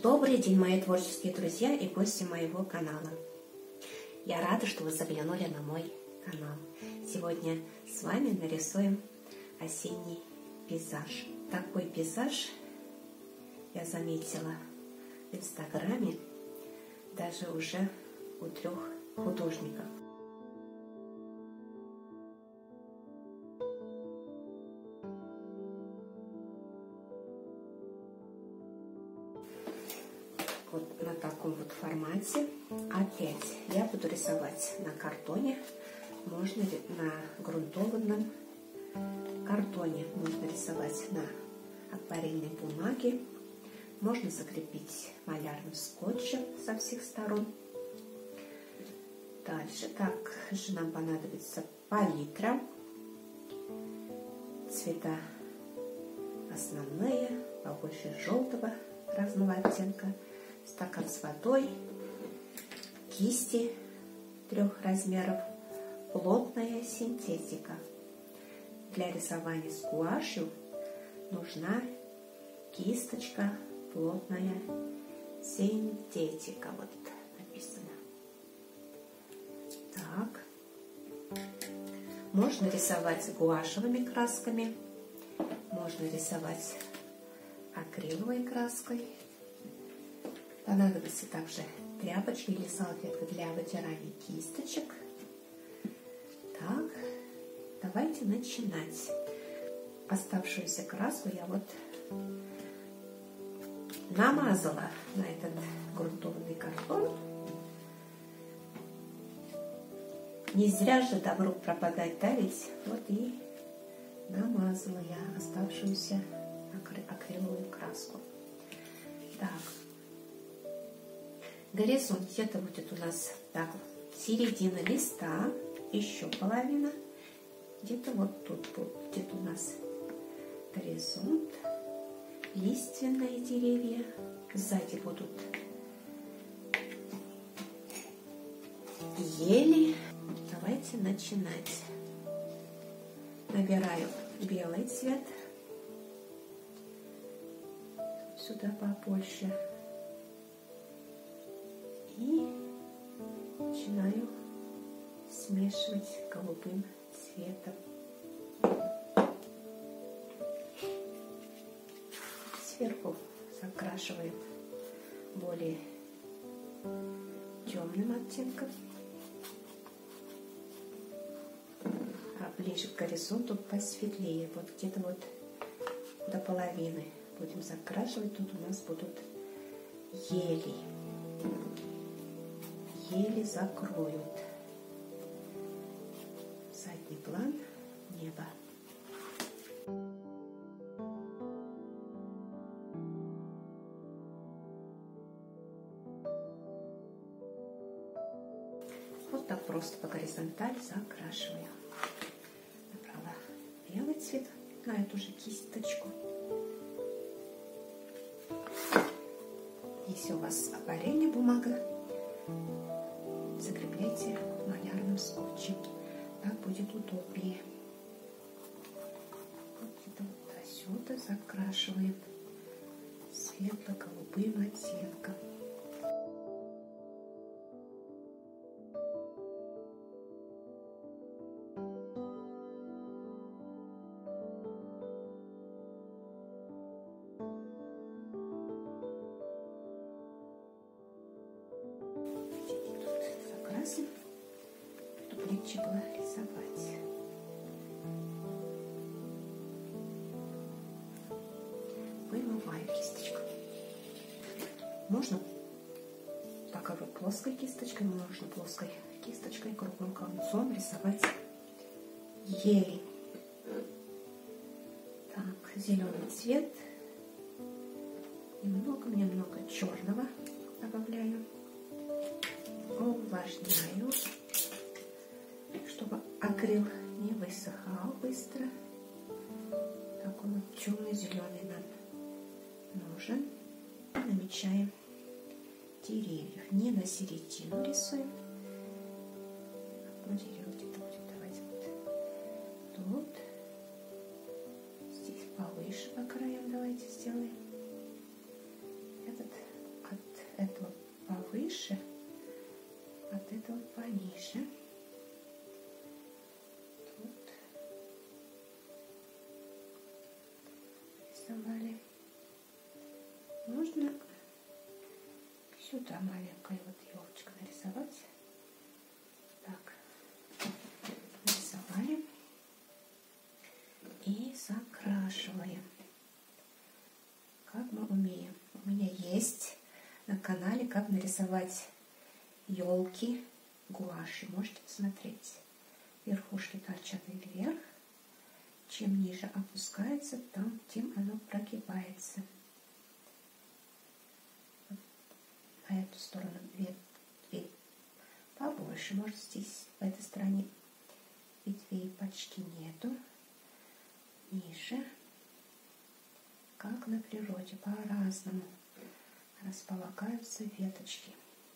Добрый день, мои творческие друзья и гости моего канала. Я рада, что вы заглянули на мой канал. Сегодня с вами нарисуем осенний пейзаж. Такой пейзаж я заметила в Инстаграме даже уже у 3 художников. Вот на таком вот формате. Опять я буду рисовать на картоне, можно на грунтованном картоне, можно рисовать на акварельной бумаге, можно закрепить малярным скотчем со всех сторон. Дальше также нам понадобится палитра, цвета основные, побольше желтого разного оттенка, стакан с водой, кисти 3 размеров, плотная синтетика. Для рисования с гуашью нужна кисточка плотная синтетика. Вот написано. Так. Можно рисовать гуашевыми красками, можно рисовать акриловой краской. Понадобится также тряпочки или салфетка для вытирания кисточек. Так, давайте начинать. Оставшуюся краску я вот намазала на этот грунтованный картон. Не зря же добро пропадать, да ведь? Вот и намазала я оставшуюся акриловую краску. Так. Горизонт где-то будет у нас так, середина листа, еще половина, где-то вот тут будет у нас горизонт, лиственные деревья, сзади будут ели. Давайте начинать. Набираю белый цвет, сюда побольше. И начинаю смешивать голубым цветом. Сверху закрашиваем более темным оттенком, а ближе к горизонту посветлее. Вот где-то вот до половины будем закрашивать. Тут у нас будут ели. Ели закроют задний план неба. Вот так просто по горизонтали закрашиваю. Набрала белый цвет на эту же кисточку. Если у вас акварельная бумага, закрепляйте малярным скотчем. Так будет удобнее. Вот где-то вот отсюда закрашиваем светло-голубым оттенком. Чтобы легче было рисовать. Вымываю кисточку. Можно боковой плоской кисточкой, можно плоской кисточкой, круглым концом рисовать ели. Так, зеленый цвет. Немного черного добавляю. Увлажняю, чтобы акрил не высыхал быстро. Такой вот темно-зеленый нам нужен. Намечаем деревьев. Не на середину рисуем. Одно дерево где-то будет. Давайте вот тут. Здесь повыше по краям давайте сделаем. Этот пониже. Тут рисовали. Можно сюда маленькую вот елочку нарисовать. Так, нарисовали и закрашиваем, как мы умеем. У меня есть на канале «Как нарисовать елки гуашью». Можете посмотреть. Верхушки торчат вверх. Чем ниже опускается, тем оно прогибается. На эту сторону ветвей побольше. Может, здесь, в этой стороне, ветвей почти нету. Ниже. Как на природе, по-разному располагаются веточки.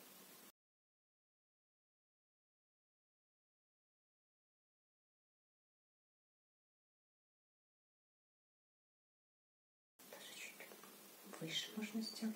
Даже чуть выше можно сделать.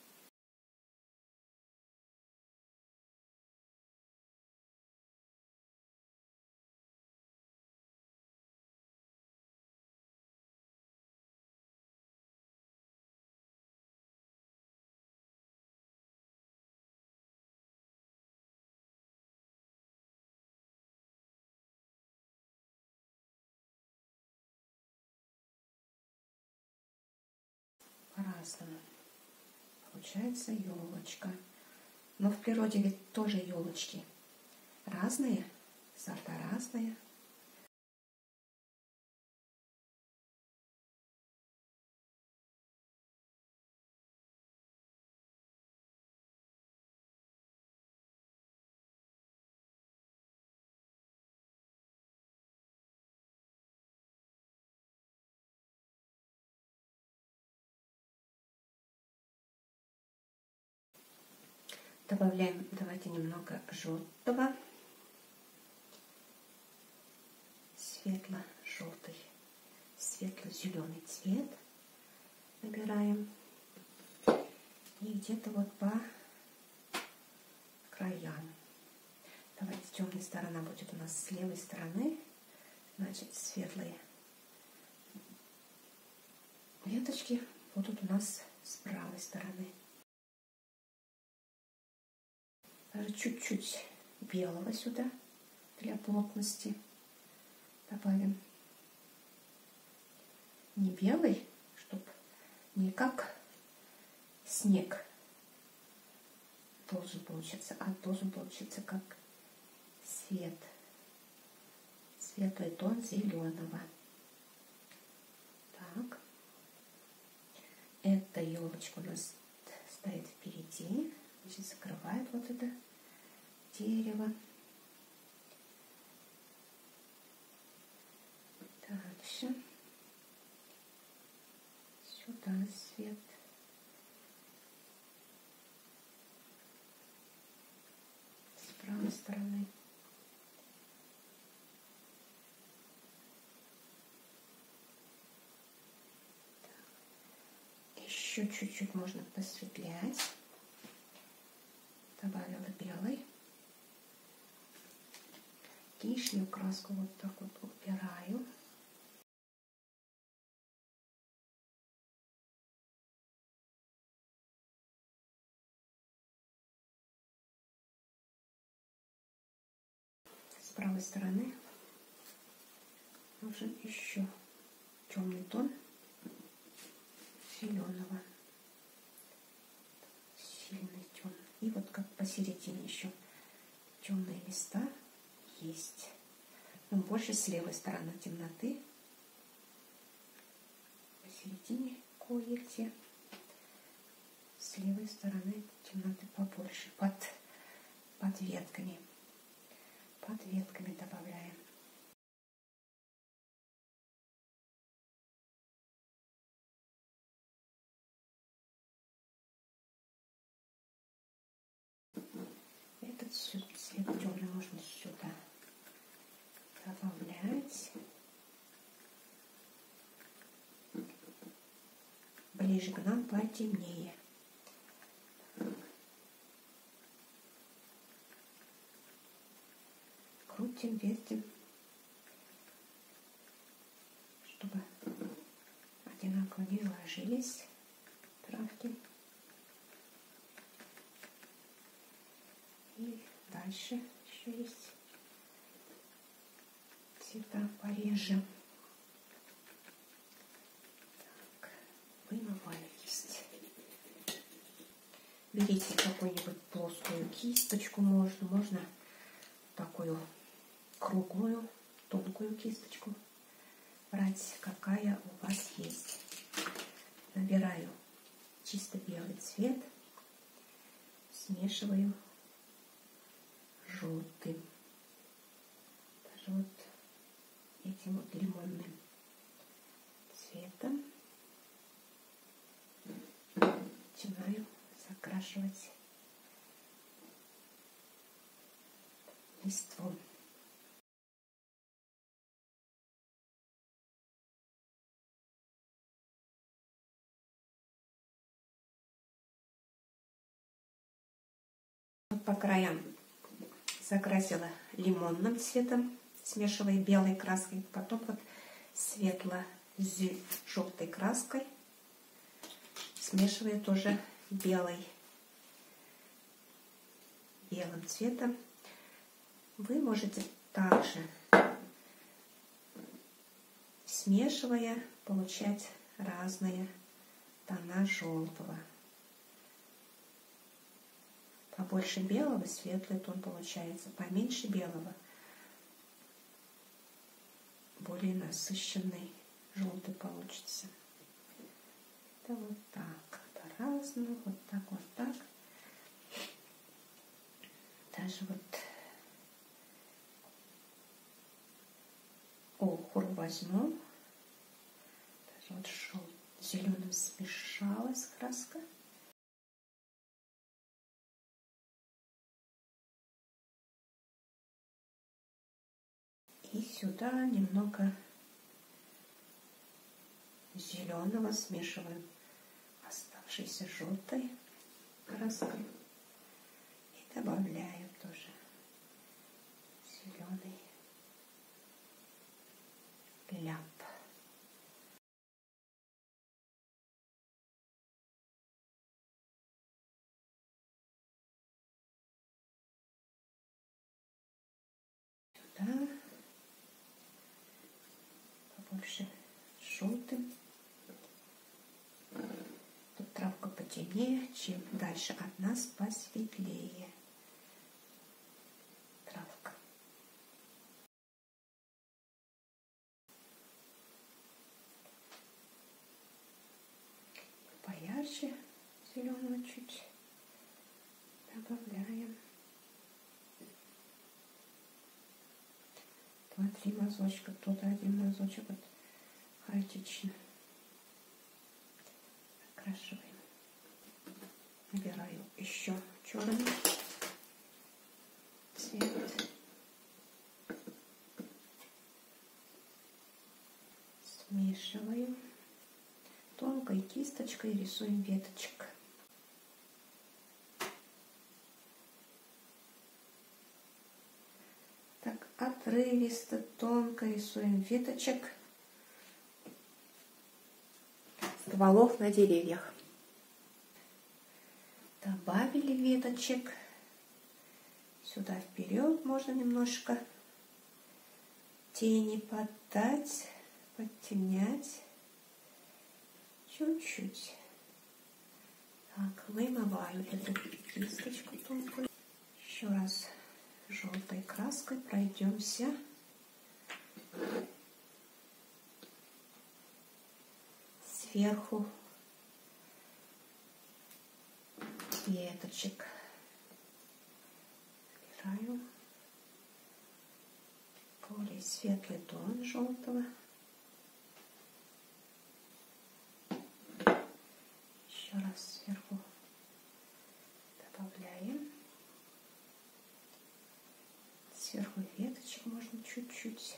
По-разному получается елочка. Но в природе ведь тоже елочки разные, сорта разные. Добавляем, давайте, немного желтого, светло-желтый, светло-зеленый цвет набираем. И где-то вот по краям. Давайте, темная сторона будет у нас с левой стороны, значит, светлые веточки будут у нас с правой стороны. Даже чуть-чуть белого сюда для плотности добавим. Не белый, чтобы не как снег должен получиться, а должен получиться как свет. Светлый тон зеленого. Так. Эта елочка у нас стоит впереди. Значит, закрывает вот это дерево. Дальше. Сюда свет. С правой стороны. Еще чуть-чуть можно посветлять. Добавила белый. Лишнюю краску вот так вот убираю. С правой стороны нужен еще темный тон зеленого. Сильный темный. И вот как посередине еще темные места есть. Но больше с левой стороны темноты. Посередине кое-где. С левой стороны темноты побольше. Под ветками. Под ветками добавляем. Этот цвет темный можно сюда добавлять. Ближе к нам потемнее. вертим, чтобы одинаково не ложились травки. И дальше еще есть цвета пореже. Так, вымываю кисть. Берите какую-нибудь плоскую кисточку, можно такую круглую, тонкую кисточку брать, какая у вас есть. Набираю чисто белый цвет, смешиваю желтым, даже вот этим вот лимонным цветом начинаю закрашивать листву. Вот по краям закрасила лимонным цветом, смешивая белой краской, потом вот светло-желтой краской, смешивая тоже белым цветом. Вы можете также, смешивая, получать разные тона желтого. Побольше белого — светлый тон получается, поменьше белого — более насыщенный желтый получится. Это вот так, по-разному, вот так, вот так. Даже вот охру возьму, даже вот с зеленым смешалась краска. И сюда немного зеленого смешиваем оставшейся желтой краской и добавляем тоже зеленый ляп. Сюда побольше желтым. Тут травка потемнее, чем дальше от нас посветлее травка. Поярче зеленого чуть добавляем. 2-3 мазочка, туда 1 мазочек, вот хаотично окрашиваем. Набираю еще черный цвет. Смешиваем. Тонкой кисточкой рисуем веточек. Так, отрывисто, тонко рисуем веточек стволов на деревьях. Добавили веточек. Сюда вперед можно немножко тени поддать, подтемнять. Чуть-чуть. Так, вымываю эту кисточку тонкую. Еще раз желтой краской пройдемся. Сверху веточек. Набираю более светлый тон желтого. Еще раз сверху добавляем. Сверху веточек можно чуть-чуть.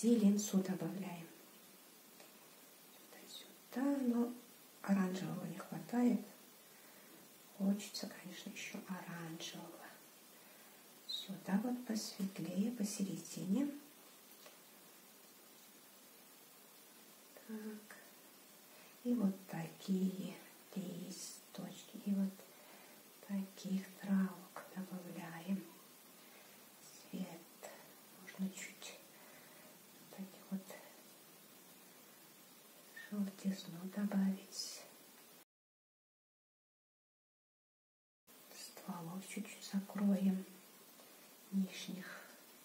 зеленцу добавляем. Сюда, но оранжевого не хватает. Хочется, конечно, еще оранжевого. Сюда вот посветлее, посередине. Так. И вот такие листочки. И вот таких травок добавляем. Цвет. Можно чуть таких вот желтизну добавить. Стволов чуть-чуть закроем. Нижних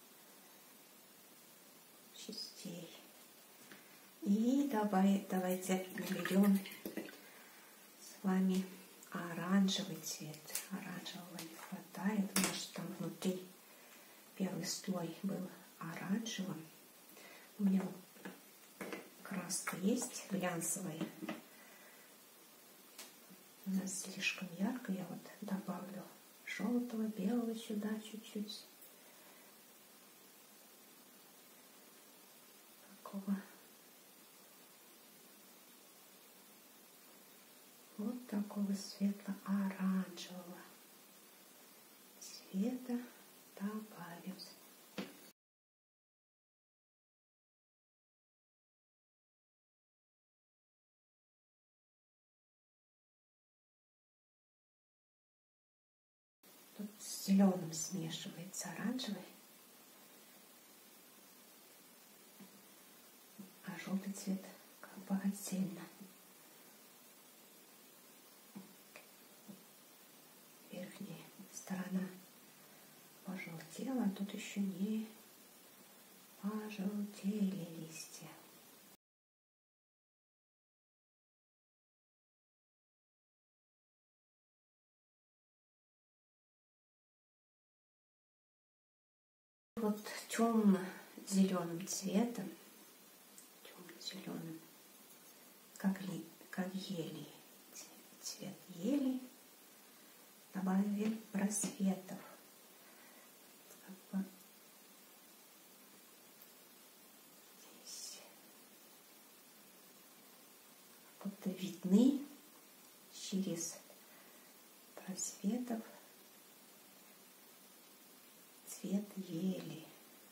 частей. И давайте наберем с вами оранжевый цвет. Оранжевого не хватает. У нас там внутри первый слой был оранжевым. У меня вот краска есть глянцевая. У нас слишком ярко. Я вот добавлю желтого, белого сюда чуть-чуть. Такого. Вот такого светло-оранжевого цвета добавим. Тут с зеленым смешивается оранжевый, а желтый цвет как бы отдельно. Верхняя сторона пожелтела, а тут еще не пожелтели листья. Вот темно-зеленым цветом, темно-зеленым, как ели, цвет ели, добавим просветов. Как бы здесь будто видны через просветов цвет ели.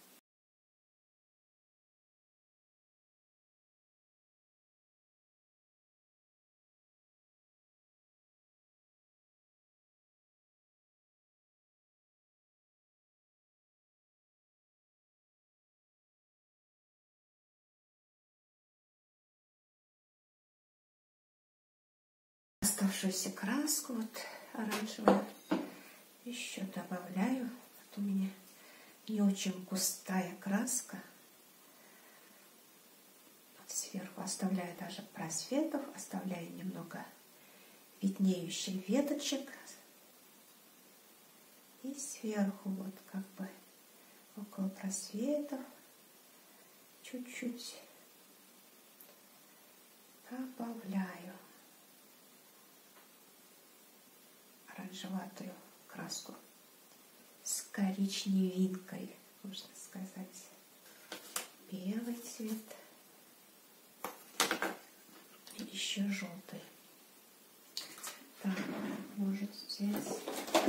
Оставшуюся краску, вот оранжевую, еще добавляю. Вот у меня не очень густая краска. Вот сверху оставляю даже просветов, оставляю немного виднеющих веточек. И сверху вот как бы около просветов чуть-чуть добавляю оранжеватую краску с коричневинкой, можно сказать. Белый цвет и еще желтый. Так, может здесь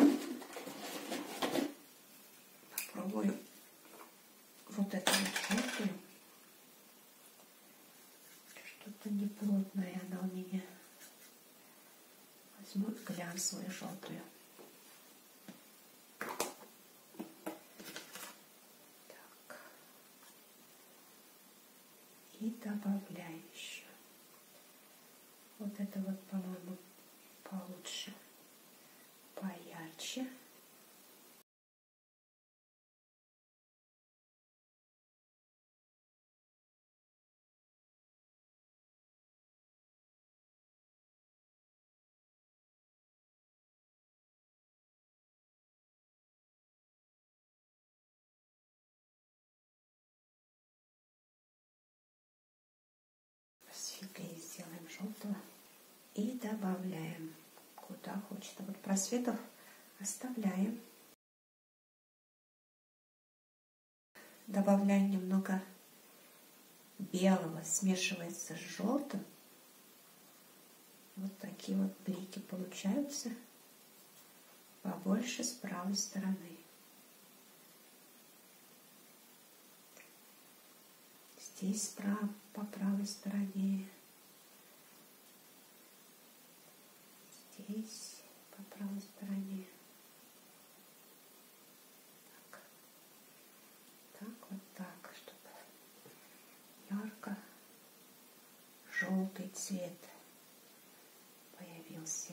попробую вот эту вот желтую. Что-то неплотное она у меня. Возьму глянцевую желтую. Так. И добавляю еще. Вот это вот, по-моему, получше, поярче. Светлее сделаем желтого. И добавляем куда хочется. Вот просветов оставляем. Добавляем немного белого смешивается с желтым. Вот такие вот блики получаются. Побольше с правой стороны. Здесь справа, по правой стороне. Здесь по правой стороне. Так, так вот так, чтобы ярко-желтый цвет появился.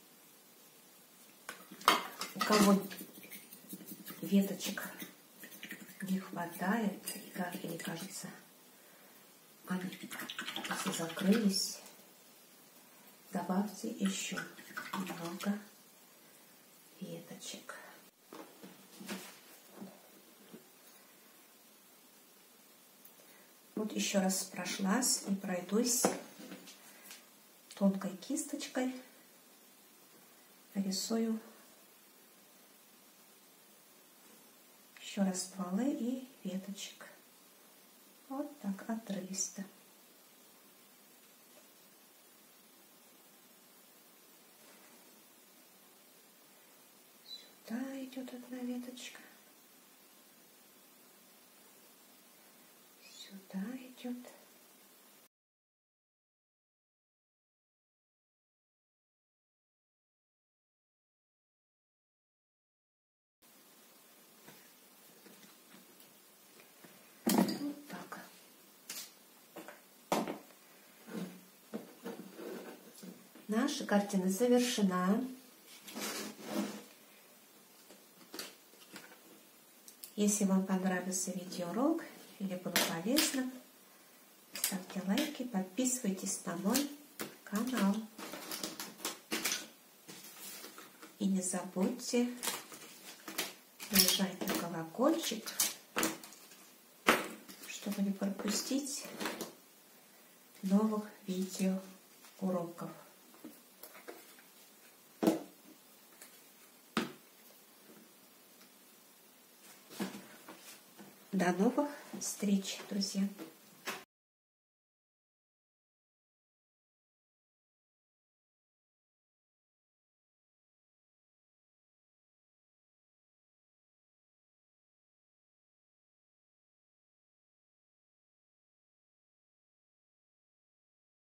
У кого веточек не хватает или кажется, они если закрылись, добавьте еще немного веточек. Вот еще раз прошлась и пройдусь тонкой кисточкой, нарисую еще раз стволы и веточек. Вот так отрывисто. Сюда идет одна веточка. Сюда идет. Вот так. Наша картина завершена. Если вам понравился видеоурок или было полезно, ставьте лайки, подписывайтесь на мой канал. И не забудьте нажать на колокольчик, чтобы не пропустить новых видеоуроков. До новых встреч, друзья!